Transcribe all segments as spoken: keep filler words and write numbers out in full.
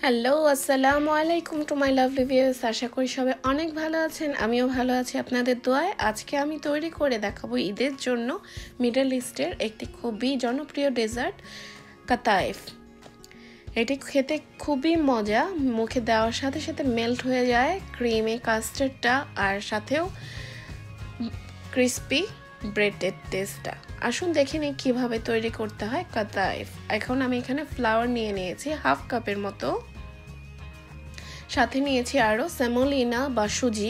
Hello আসসালামু আলাইকুম to my lovely viewers. আশা করি সবাই অনেক ভালো আছেন, আমিও ভালো আছি আপনাদের দোয়ায়। আজকে আমি তৈরি করে দেখাবো ঈদের জন্য মিডল ইস্টের একটি খুবই জনপ্রিয় ডেজার্ট কাতাইফ। এটি খেতে খুবই মজা, মুখে দেওয়ার সাথে সাথে মেল্ট হয়ে যায় ক্রিমি কাস্টার্ডটা, আর সাথেও ক্রিস্পি ব্রেডের টেস্টটা। আসুন দেখে নিই কীভাবে তৈরি করতে হয় কাতাইফ। এখন আমি এখানে ফ্লাওয়ার নিয়ে নিয়েছি হাফ কাপের মতো, সাথে নিয়েছি আরও সেমোলিনা বা সুজি,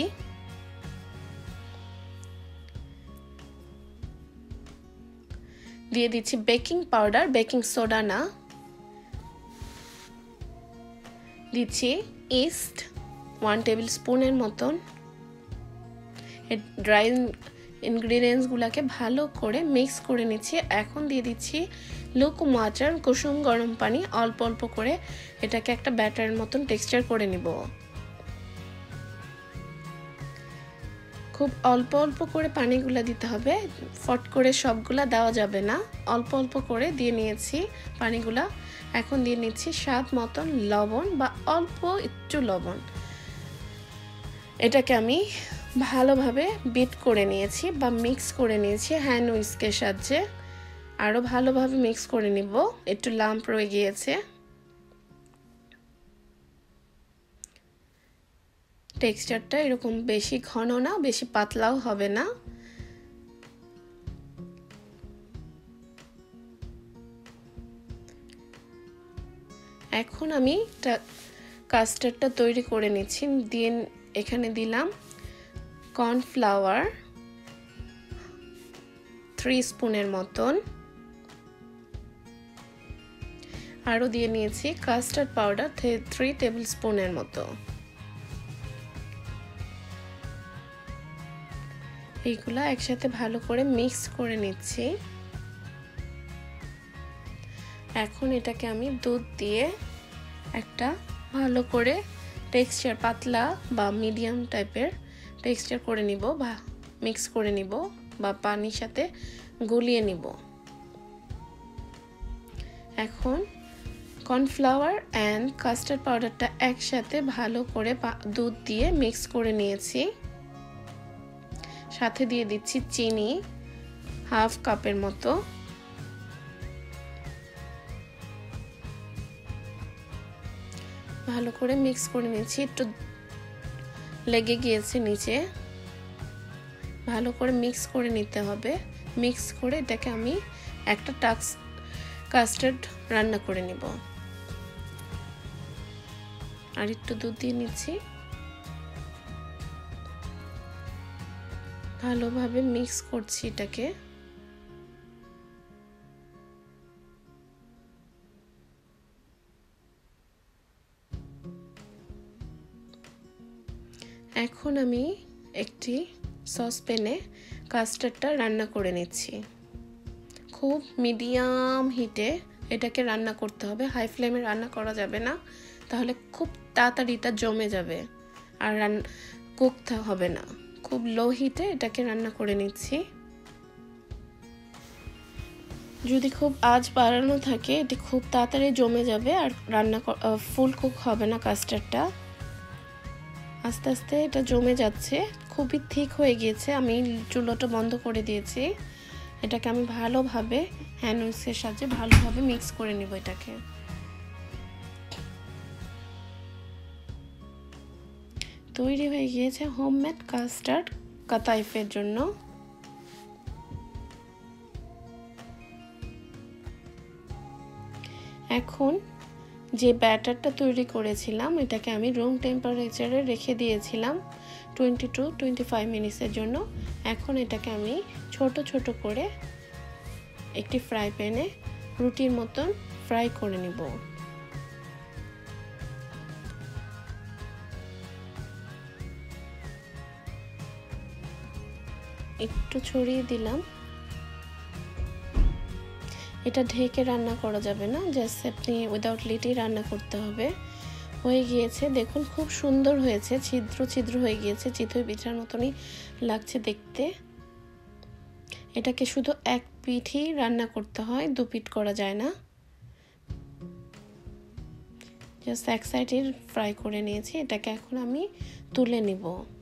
দিয়ে দিচ্ছি বেকিং পাউডার, বেকিং সোডা না, দিচ্ছি ইস্ট ওয়ান টেবিল স্পুনের মতন। ড্রাই ইনগ্রিডিয়েন্টসগুলোকে ভালো করে মিক্স করে নিচ্ছি। এখন দিয়ে দিচ্ছি লুকুম ওয়াটার, কুসুম গরম পানি, অল্প অল্প করে এটাকে একটা ব্যাটারের মতন টেক্সচার করে নিব। খুব অল্প অল্প করে পানিগুলো দিতে হবে, ফট করে সবগুলা দেওয়া যাবে না, অল্প অল্প করে দিয়ে নিয়েছি পানিগুলা। এখন দিয়ে নিচ্ছি স্বাদ মতন লবণ বা অল্প একটু লবণ। এটাকে আমি ভালোভাবে বিট করে নিয়েছি বা মিক্স করে নিয়েছি হ্যান্ড উইস্কের সাহায্যে। আরও ভালোভাবে মিক্স করে নিব, একটু লাম্প রয়ে গিয়েছে। টেক্সচারটা এরকম বেশি ঘন না, বেশি পাতলাও হবে না। এখন আমি কাস্টার্ডটা তৈরি করে নিচ্ছি। দিয়ে এখানে দিলাম কর্নফ্লাওয়ার থ্রি স্পুনের মতন, আরও দিয়ে নিয়েছি কাস্টার্ড পাউডার থ্রি টেবিল স্পুনের মতো। এইগুলা একসাথে ভালো করে মিক্স করে নিচ্ছি। এখন এটাকে আমি দুধ দিয়ে একটা ভালো করে টেক্সচার, পাতলা বা মিডিয়াম টাইপের টেক্সচার করে নিব বা মিক্স করে নিব বা পানির সাথে গলিয়ে নিব। এখন কর্নফ্লাওয়ার অ্যান্ড কাস্টার্ড পাউডারটা একসাথে ভালো করে দুধ দিয়ে মিক্স করে নিয়েছি। সাথে দিয়ে দিচ্ছি চিনি হাফ কাপের মতো। ভালো করে মিক্স করে নিয়েছি, একটু লেগে গিয়েছে নিচে, ভালো করে মিক্স করে নিতে হবে। মিক্স করে এটাকে আমি একটা টাক্স কাস্টার্ড রান্না করে নিব। আর একটু দুধ দিয়ে নিচ্ছি, ভালোভাবে মিক্স করছি এটাকে। এখন আমি একটি সসপ্যানে কাস্টার্ডটা রান্না করে নিচ্ছি। খুব মিডিয়াম হিটে এটাকে রান্না করতে হবে, হাই ফ্লেমে রান্না করা যাবে না, তাহলে খুব তাড়াতাড়ি এটা জমে যাবে আর রান্না কুক হবে না। খুব লো হিটে এটাকে রান্না করে নিচ্ছি। যদি খুব আঁচ বাড়ানো থাকে এটি খুব তাড়াতাড়ি জমে যাবে আর রান্না ফুল কুক হবে না কাস্টার্ডটা। আস্তে আস্তে এটা জমে যাচ্ছে, খুবই ঠিক হয়ে গিয়েছে। আমি চুলোটা বন্ধ করে দিয়েছি। এটাকে আমি ভালোভাবে হ্যান্ড উইস্কের সাহায্যে ভালোভাবে মিক্স করে নিব। এটাকে তৈরি হয়ে গিয়েছে হোমমেড কাস্টার্ড কাতাইফের জন্য। এখন যে ব্যাটারটা তৈরি করেছিলাম এটাকে আমি রুম টেম্পারেচারে রেখে দিয়েছিলাম টোয়েন্টি টু টোয়েন্টি ফাইভ মিনিটসের জন্য। এখন এটাকে আমি ছোট ছোট করে একটি ফ্রাই প্যানে রুটির মতন ফ্রাই করে নিব। একটু ছড়িয়ে দিলাম। এটা ঢেকে রান্না করা যাবে না, জাস্ট আপনি উইদাউট লিডই রান্না করতে হবে। হয়ে গিয়েছে, দেখুন খুব সুন্দর হয়েছে, ছিদ্র ছিদ্র হয়ে গিয়েছে, চিতই পিঠার মতনই লাগছে দেখতে। এটাকে শুধু এক পিঠই রান্না করতে হয়, দু পিঠ করা যায় না। জাস্ট এক সাইডে ফ্রাই করে নিয়েছি। এটাকে এখন আমি তুলে নিব।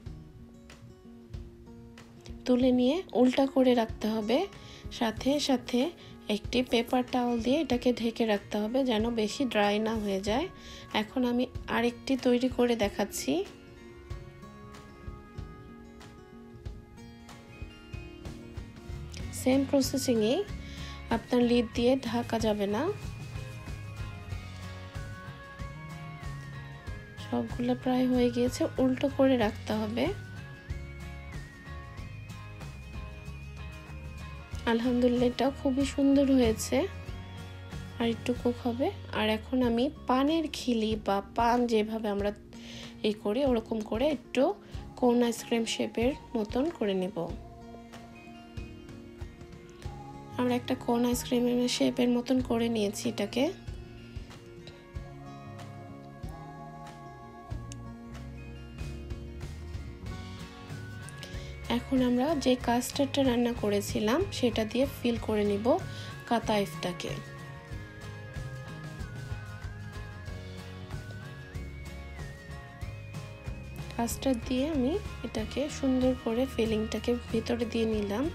তুলে নিয়ে উল্টা করে রাখতে হবে, সাথে সাথে একটি পেপার টাওয়াল দিয়ে এটাকে ঢেকে রাখতে হবে যেন বেশি ড্রাই না হয়ে যায়। এখন আমি আরেকটি তৈরি করে দেখাচ্ছি। সেম প্রসেসিংয়ে আপনার লিড দিয়ে ঢাকা যাবে না। সবগুলো প্রায় হয়ে গিয়েছে, উল্টো করে রাখতে হবে। আলহামদুলিল্লাহ এটাও খুবই সুন্দর হয়েছে। আর একটু কুক হবে। আর এখন আমি পানের খিলি বা পান যেভাবে আমরা এই করি ওরকম করে একটু কোন আইসক্রিম শেপের মতন করে নেব। আমরা একটা কোন আইসক্রিমের শেপের মতন করে নিয়েছি এটাকে। এখন আমরা যে কাস্টার্ডটা রান্না করেছিলাম সেটা দিয়ে ফিল করে নিব কাতাইফটাকে। কাস্টার্ড দিয়ে আমি এটাকে সুন্দর করে ফিলিংটাকে ভিতরে দিয়ে নিলাম।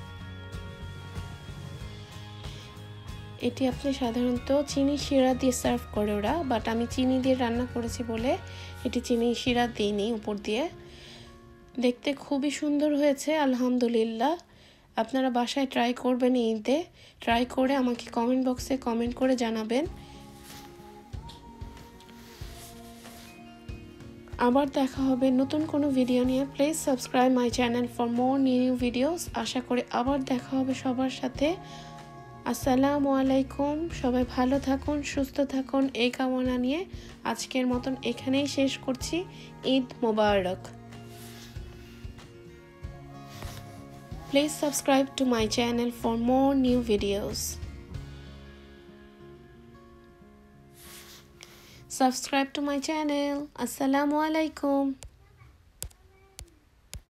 এটি আপনি সাধারণত চিনি শিরা দিয়ে সার্ভ করে ওরা, বাট আমি চিনি দিয়ে রান্না করেছি বলে এটি চিনি শিরা দিইনি উপর দিয়ে। দেখতে খুবই সুন্দর হয়েছে আলহামদুলিল্লাহ। আপনারা বাসায় ট্রাই করবেন, ঈদে ট্রাই করে আমাকে কমেন্ট বক্সে কমেন্ট করে জানাবেন। আবার দেখা হবে নতুন কোনো ভিডিও নিয়ে। Please subscribe my channel for more new videos. আশা করি আবার দেখা হবে সবার সাথে। আসসালামু আলাইকুম। সবাই ভালো থাকুন, সুস্থ থাকুন এই কামনা নিয়ে আজকের মতন এখানেই শেষ করছি। ঈদ মোবারক। Please subscribe to my channel for more new videos. Subscribe to my channel. Assalamu alaikum.